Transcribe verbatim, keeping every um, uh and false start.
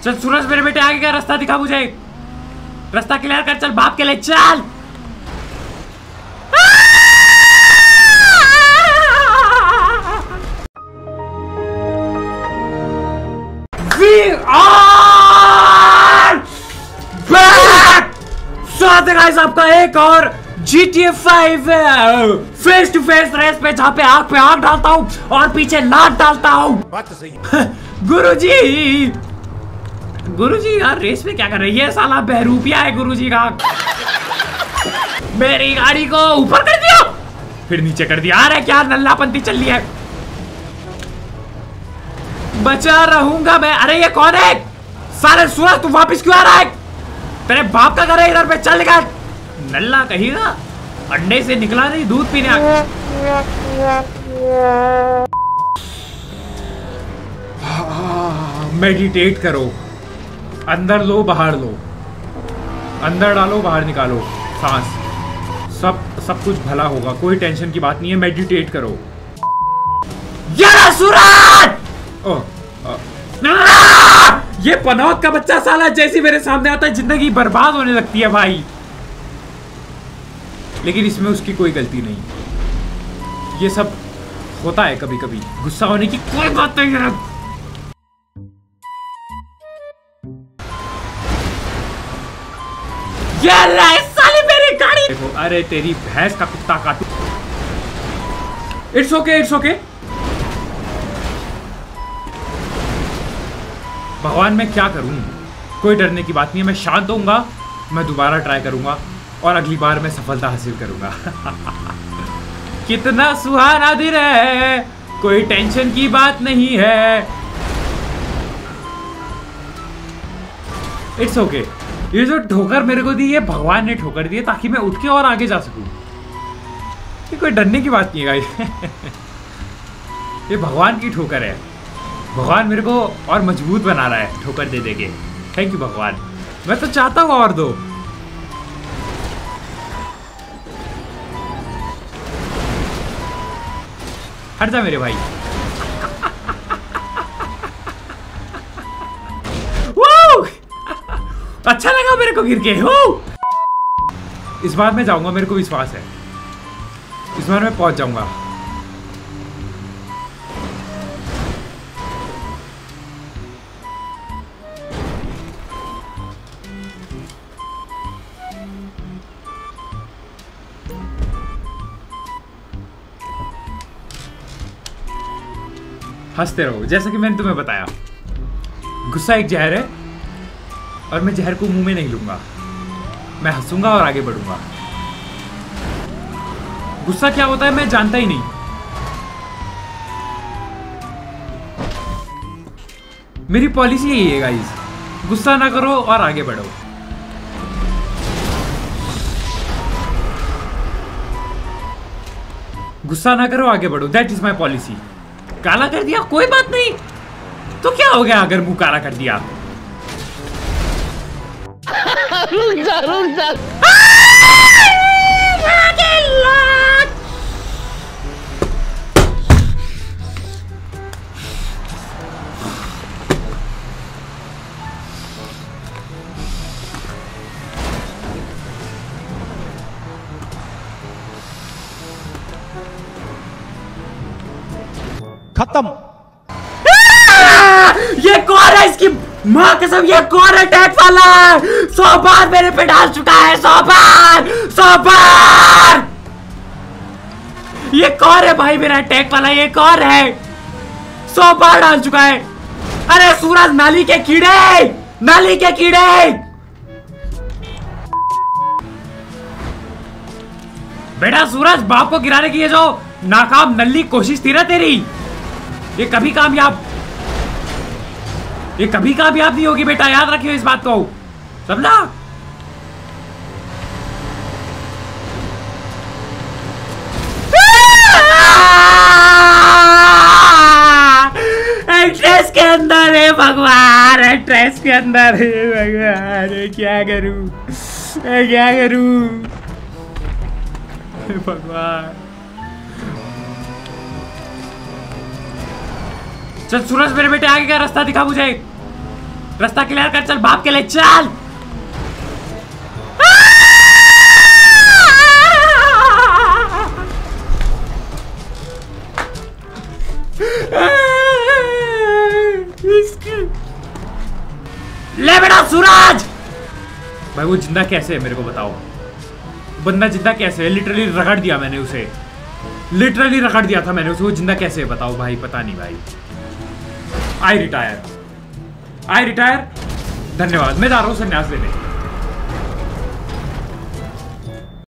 चल सूरज मेरे बेटे आगे का रास्ता दिखा मुझे, रास्ता क्लियर कर, चल बाप के लिए चल। गाइस आपका एक और G T A five face to face race पे, जहाँ पे आग पे आग डालता हूँ और पीछे लात डालता हूँ। बात तो सही है। गुरुजी गुरुजी यार रेस में क्या कर रही है, साला बहरूपिया है गुरुजी का। मेरी गाड़ी को ऊपर कर दिया फिर नीचे कर दिया, अरे क्या नल्लापंती चल रही है। बचा रहूंगा मैं। अरे ये कौन है सारे, सूरज तू वापस क्यों आ रहा है, तेरे बाप का घर है इधर पे, चल निकल। नल्ला कहेगा अंडे से निकला नहीं दूध पीने आ गया। मेडिटेट करो, अंदर लो बाहर लो, अंदर डालो बाहर निकालो सांस, सब सब कुछ भला होगा, कोई टेंशन की बात नहीं है। मेडिटेट करो। यार सूरज ओ, ओ, ये पनौत का बच्चा साला जैसे मेरे सामने आता है जिंदगी बर्बाद होने लगती है भाई, लेकिन इसमें उसकी कोई गलती नहीं। ये सब होता है कभी कभी, गुस्सा होने की कोई बात नहीं है। ये साली मेरी गाड़ी देखो, अरे तेरी भैंस का कुत्ता काटू। It's okay it's okay. भगवान मैं क्या करूं, कोई डरने की बात नहीं है, मैं शांत होऊंगा, मैं दोबारा ट्राई करूंगा और अगली बार मैं सफलता हासिल करूंगा। कितना सुहाना दिन है, कोई टेंशन की बात नहीं है। It's okay okay. ये जो ठोकर मेरे को दी ये भगवान ने ठोकर दी है ताकि मैं उठ के और आगे जा सकूं। ये कोई डरने की बात नहीं है गाइस। ये भगवान की ठोकर है, भगवान मेरे को और मजबूत बना रहा है ठोकर दे देके। थैंक यू भगवान, मैं तो चाहता हूँ और दो। हट जा मेरे भाई। अच्छा लगा मेरे को गिर के। इस बार मैं जाऊंगा, मेरे को विश्वास है इस बार मैं पहुंच जाऊंगा। हंसते रहो, जैसा कि मैंने तुम्हें बताया गुस्सा एक जहर है और मैं जहर को मुंह में नहीं लूंगा, मैं हंसूंगा और आगे बढ़ूंगा। गुस्सा क्या होता है मैं जानता ही नहीं। मेरी पॉलिसी यही है गाइस, गुस्सा ना करो और आगे बढ़ो। गुस्सा ना करो आगे बढ़ो, दैट इज माई पॉलिसी। काला कर दिया कोई बात नहीं, तो क्या हो गया अगर मुंह काला कर दिया। रुक जा रुक जा। खत्म। ये कौन है, इसकी माँ कसम ये कौन है, टैक्स वाला सौ बार मेरे पे डाल चुका है, सौ बार सौ बार। ये कौन है भाई मेरा टैक्स वाला, ये कौन है, सौ बार डाल चुका है। अरे सूरज नाली के कीड़े, नाली के कीड़े। बेटा सूरज बाप को गिराने की ये जो नाकाम नल्ली कोशिश थी ना तेरी, ये कभी कामयाब ये कभी कामयाब नहीं होगी बेटा, याद रखियो इस बात को, समझा। ड्रेस के अंदर है भगवान, ड्रेस के अंदर है भगवान, क्या करूं क्या करूं भगवान। चल सूरज मेरे बेटे आगे का रास्ता दिखा मुझे, रास्ता क्लियर कर, चल बाप के लिए चल। ले बेटा सूरज। भाई वो जिंदा कैसे है मेरे को बताओ, बंदा जिंदा कैसे है? लिटरली रगड़ दिया मैंने उसे, लिटरली रगड़ दिया था मैंने उसे, वो जिंदा कैसे है बताओ भाई, पता नहीं भाई। आई रिटायर, आई रिटायर, धन्यवाद, मैं जा रहा हूँ संन्यास लेने।